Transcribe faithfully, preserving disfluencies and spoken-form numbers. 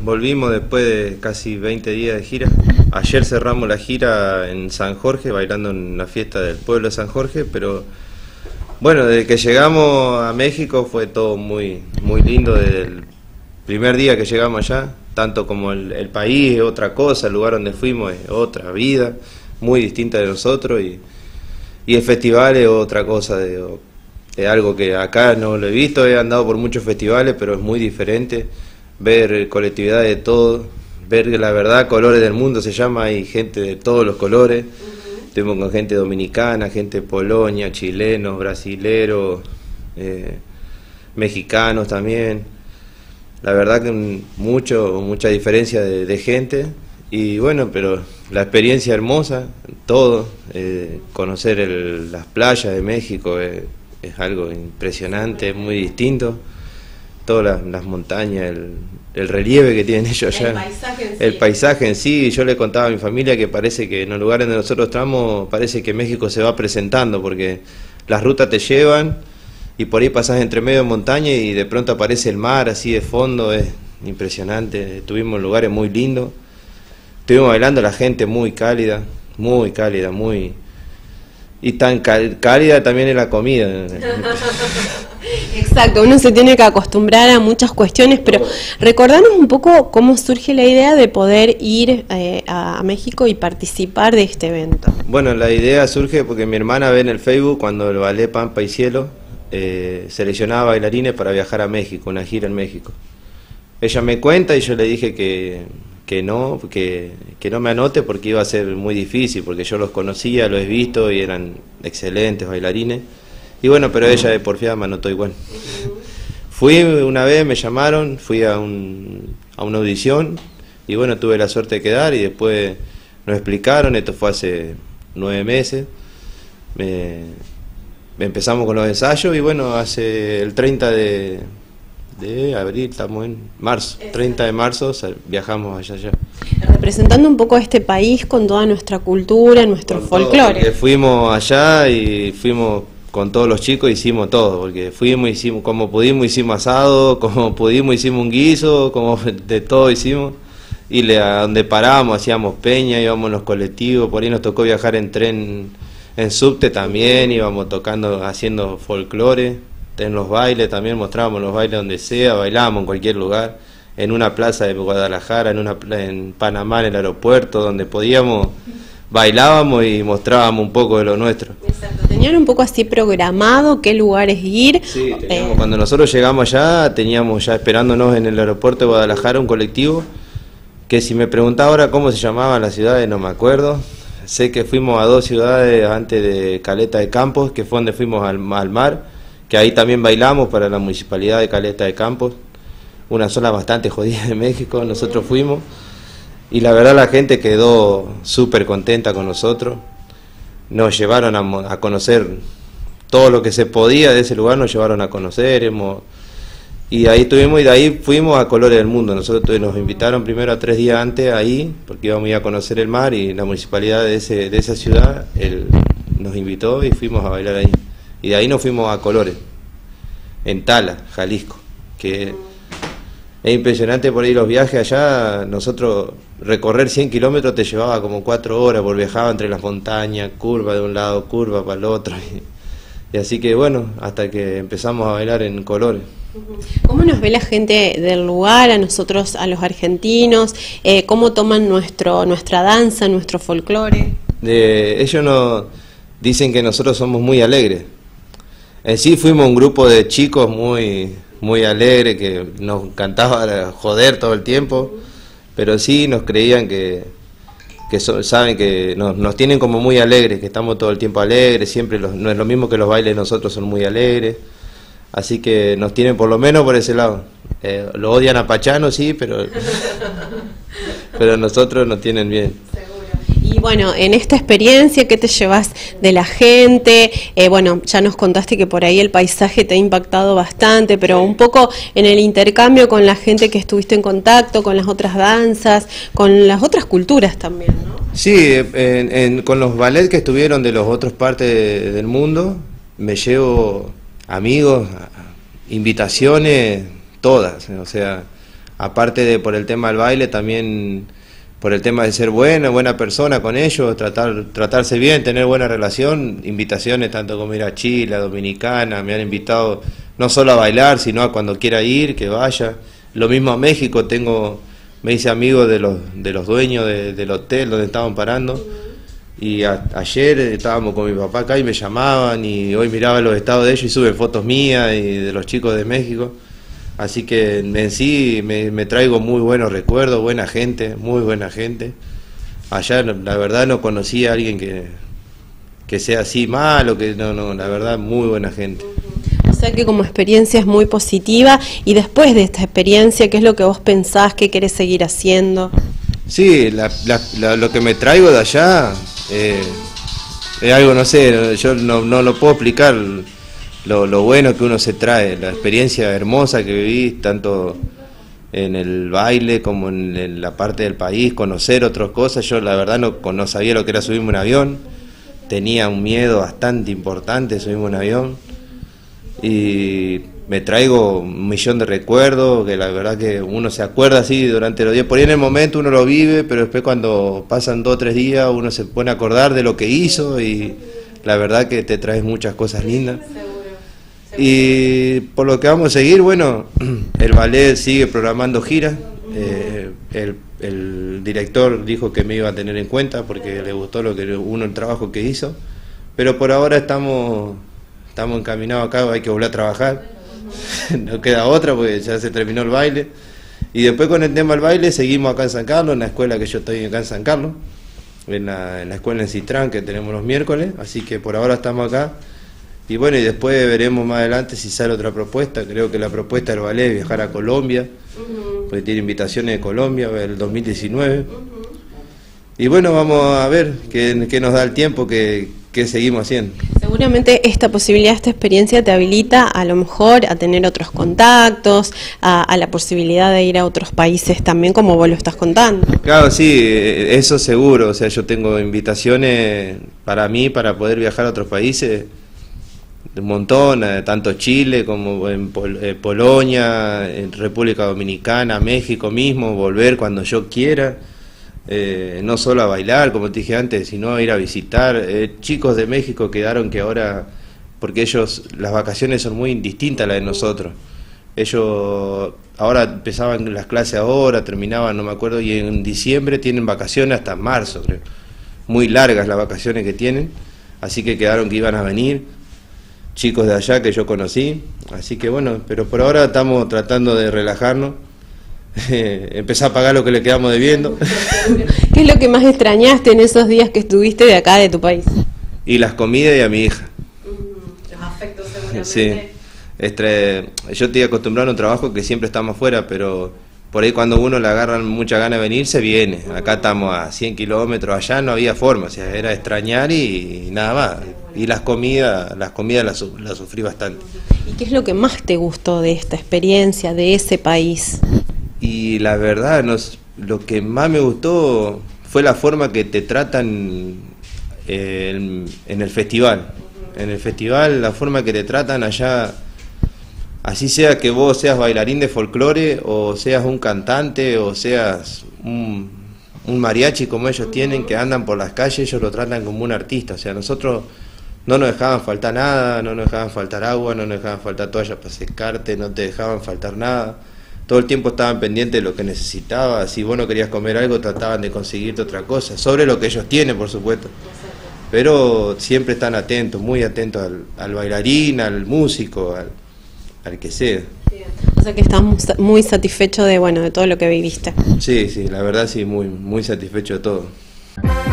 volvimos después de casi veinte días de gira. Ayer cerramos la gira en San Jorge, bailando en la fiesta del pueblo de San Jorge, pero bueno, desde que llegamos a México fue todo muy, muy lindo, desde el primer día que llegamos allá, tanto como el, el país es otra cosa, el lugar donde fuimos es otra vida, muy distinta de nosotros, y, y el festival es otra cosa, de, de algo que acá no lo he visto, he andado por muchos festivales, pero es muy diferente, ver colectividad de todo, ver la verdad, colores del mundo se llama, hay gente de todos los colores. Estuvimos con gente dominicana, gente de Polonia, chilenos, brasileros, eh, mexicanos también. La verdad que mucho, mucha diferencia de, de gente. Y bueno, pero la experiencia hermosa, todo. Eh, conocer el, las playas de México es, es algo impresionante, muy distinto. Todas las, las montañas, el, el relieve que tienen ellos allá. El paisaje en sí. El paisaje en sí, yo le contaba a mi familia que parece que en los lugares donde nosotros estamos, parece que México se va presentando, porque las rutas te llevan y por ahí pasás entre medio de montaña y de pronto aparece el mar así de fondo, es impresionante. Estuvimos en lugares muy lindos, estuvimos bailando, la gente muy cálida, muy cálida, muy... Y tan cálida también es la comida. Exacto, uno se tiene que acostumbrar a muchas cuestiones, pero recordanos un poco cómo surge la idea de poder ir eh, a México y participar de este evento. Bueno, la idea surge porque mi hermana ve en el Facebook cuando el ballet Pampa y Cielo eh, seleccionaba bailarines para viajar a México, una gira en México. Ella me cuenta y yo le dije que, que no, que, que no me anote porque iba a ser muy difícil, porque yo los conocía, los he visto y eran excelentes bailarines. Y bueno, pero ella de porfiada me anotó igual. Fui una vez, me llamaron, fui a, un, a una audición y bueno, tuve la suerte de quedar y después nos explicaron, esto fue hace nueve meses, me, me empezamos con los ensayos y bueno, hace el treinta de, de abril, estamos en marzo, treinta de marzo viajamos allá allá. Representando un poco a este país con toda nuestra cultura, nuestro folclore. Fuimos allá y fuimos... Con todos los chicos hicimos todo, porque fuimos, hicimos como pudimos, hicimos asado, como pudimos, hicimos un guiso, como de todo hicimos, y le, a donde parábamos hacíamos peña, íbamos en los colectivos, por ahí nos tocó viajar en tren, en subte también, íbamos tocando, haciendo folclore, en los bailes también mostrábamos los bailes donde sea, bailábamos en cualquier lugar, en una plaza de Guadalajara, en, una, en Panamá, en el aeropuerto, donde podíamos... Bailábamos y mostrábamos un poco de lo nuestro. Exacto. ¿Tenían un poco así programado qué lugares ir? Sí, teníamos, eh... cuando nosotros llegamos allá, teníamos ya esperándonos en el aeropuerto de Guadalajara un colectivo, que si me preguntaba ahora cómo se llamaban las ciudades, no me acuerdo. Sé que fuimos a dos ciudades antes de Caleta de Campos, que fue donde fuimos al, al mar, que ahí también bailamos para la municipalidad de Caleta de Campos, una zona bastante jodida de México, nosotros fuimos. Y la verdad la gente quedó súper contenta con nosotros, nos llevaron a, a conocer todo lo que se podía de ese lugar, nos llevaron a conocer, hemos, y ahí estuvimos y de ahí fuimos a Colores del Mundo. Nosotros nos invitaron primero a tres días antes ahí, porque íbamos a ir a conocer el mar y la municipalidad de, ese, de esa ciudad él, nos invitó y fuimos a bailar ahí. Y de ahí nos fuimos a Colores, en Tala, Jalisco, que... Es impresionante por ahí los viajes allá, nosotros recorrer cien kilómetros te llevaba como cuatro horas, porque viajaba entre las montañas, curva de un lado, curva para el otro, y, y así que bueno, hasta que empezamos a bailar en Colores. ¿Cómo nos ve la gente del lugar, a nosotros, a los argentinos? Eh, ¿Cómo toman nuestro, nuestra danza, nuestro folclore? De, ellos nos dicen que nosotros somos muy alegres. En sí fuimos un grupo de chicos muy... muy alegre, que nos encantaba joder todo el tiempo, pero sí nos creían que, que so, saben que nos, nos tienen como muy alegres, que estamos todo el tiempo alegres, siempre los, no es lo mismo que los bailes nosotros son muy alegres, así que nos tienen por lo menos por ese lado. Eh, lo odian a Pachano, sí, pero, pero nosotros nos tienen bien. Y bueno, en esta experiencia, ¿qué te llevas de la gente? Eh, bueno, ya nos contaste que por ahí el paisaje te ha impactado bastante, pero un poco en el intercambio con la gente que estuviste en contacto, con las otras danzas, con las otras culturas también, ¿no? Sí, en, en, con los ballets que estuvieron de las otras partes del mundo, me llevo amigos, invitaciones, todas, o sea... aparte de por el tema del baile, también por el tema de ser buena, buena persona con ellos, tratar, tratarse bien, tener buena relación, invitaciones tanto como ir a Chile, a Dominicana, me han invitado no solo a bailar, sino a cuando quiera ir, que vaya. Lo mismo a México, tengo, me hice amigo de los, de los dueños de, del hotel donde estaban parando, y a, ayer estábamos con mi papá acá y me llamaban, y hoy miraba los estados de ellos y suben fotos mías y de los chicos de México. Así que en sí me, me traigo muy buenos recuerdos, buena gente, muy buena gente. Allá la verdad no conocí a alguien que, que sea así malo, que no, no, la verdad muy buena gente. O sea que como experiencia es muy positiva, y después de esta experiencia, ¿qué es lo que vos pensás que querés seguir haciendo? Sí, la, la, la, lo que me traigo de allá eh, es algo, no sé, yo no, no lo puedo explicar. Lo, lo bueno que uno se trae, la experiencia hermosa que viví, tanto en el baile como en, en la parte del país, conocer otras cosas. Yo la verdad no, no sabía lo que era subirme un avión, tenía un miedo bastante importante subirme un avión, y me traigo un millón de recuerdos, que la verdad que uno se acuerda así durante los días. Por ahí en el momento uno lo vive, pero después cuando pasan dos o tres días uno se pone a acordar de lo que hizo, y la verdad que te traes muchas cosas lindas. Y por lo que vamos a seguir, bueno, el ballet sigue programando giras, eh, el, el director dijo que me iba a tener en cuenta porque le gustó lo que uno el trabajo que hizo, pero por ahora estamos, estamos encaminados acá, hay que volver a trabajar, no queda otra porque ya se terminó el baile, y después con el tema del baile seguimos acá en San Carlos, en la escuela que yo estoy acá en San Carlos, en la, en la escuela en Citrán que tenemos los miércoles, así que por ahora estamos acá. Y bueno, y después veremos más adelante si sale otra propuesta. Creo que la propuesta del ballet es viajar a Colombia, uh-huh. porque tiene invitaciones de Colombia el dos mil diecinueve. Uh-huh. Y bueno, vamos a ver qué, qué nos da el tiempo, qué, qué seguimos haciendo. Seguramente esta posibilidad, esta experiencia te habilita a lo mejor a tener otros contactos, a, a la posibilidad de ir a otros países también, como vos lo estás contando. Claro, sí, eso seguro. O sea, yo tengo invitaciones para mí, para poder viajar a otros países, un montón, tanto Chile como en Pol eh, Polonia, en República Dominicana, México mismo, volver cuando yo quiera, eh, no solo a bailar, como te dije antes, sino a ir a visitar. Eh, chicos de México quedaron que ahora, porque ellos, las vacaciones son muy distintas a las de nosotros, ellos ahora empezaban las clases ahora, terminaban, no me acuerdo, y en diciembre tienen vacaciones hasta marzo, creo, muy largas las vacaciones que tienen, así que quedaron que iban a venir chicos de allá que yo conocí, así que bueno, pero por ahora estamos tratando de relajarnos, eh, empezar a pagar lo que le quedamos debiendo. ¿Qué es lo que más extrañaste en esos días que estuviste de acá, de tu país? Y las comidas y a mi hija. Los afectos seguramente. Sí, este, yo estoy acostumbrado a un trabajo que siempre estamos afuera, pero por ahí cuando uno le agarran mucha gana de venir, se viene. Acá estamos a cien kilómetros, allá no había forma, o sea, era extrañar y, y nada más. Y las comidas, las comidas las, las sufrí bastante. ¿Y qué es lo que más te gustó de esta experiencia, de ese país? Y la verdad, nos, lo que más me gustó fue la forma que te tratan eh, en, en el festival. En el festival, la forma que te tratan allá, así sea que vos seas bailarín de folclore, o seas un cantante, o seas un, un mariachi como ellos tienen, que andan por las calles, ellos lo tratan como un artista. O sea, nosotros no nos dejaban faltar nada, no nos dejaban faltar agua, no nos dejaban faltar toallas para secarte, no te dejaban faltar nada. Todo el tiempo estaban pendientes de lo que necesitabas. Si vos no querías comer algo, trataban de conseguirte otra cosa, sobre lo que ellos tienen, por supuesto. Pero siempre están atentos, muy atentos al, al bailarín, al músico, al, al que sea. O sea que estás muy satisfecho de, bueno, de todo lo que viviste. Sí, sí, la verdad sí, muy, muy satisfecho de todo.